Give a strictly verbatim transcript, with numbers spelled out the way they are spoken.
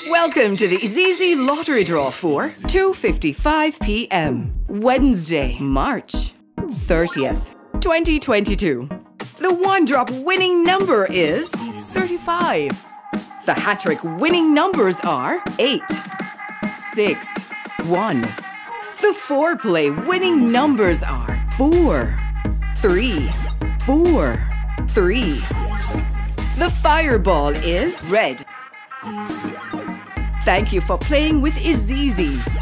Welcome to the IZIZZI lottery draw for two fifty-five p m Wednesday, March thirtieth, twenty twenty-two. The one-drop winning number is thirty-five. The HaTTrik winning numbers are eight, six, one. The four-play winning numbers are four, three, four, three. The fireball is red. Thank you for playing with IZIZZI.